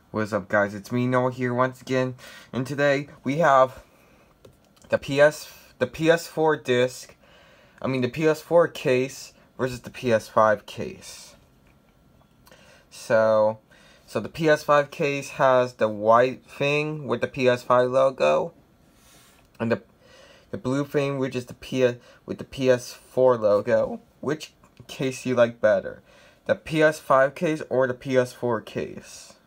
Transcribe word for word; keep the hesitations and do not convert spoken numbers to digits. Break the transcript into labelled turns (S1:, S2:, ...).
S1: What's up, guys? It's me, Noah, here once again, and today we have the P S the P S four disc. I mean the P S four case versus the P S five case. So, so the P S five case has the white thing with the P S five logo, and the the blue thing, which is the P with the P S four logo. Which case you like better, the P S five case or the P S four case?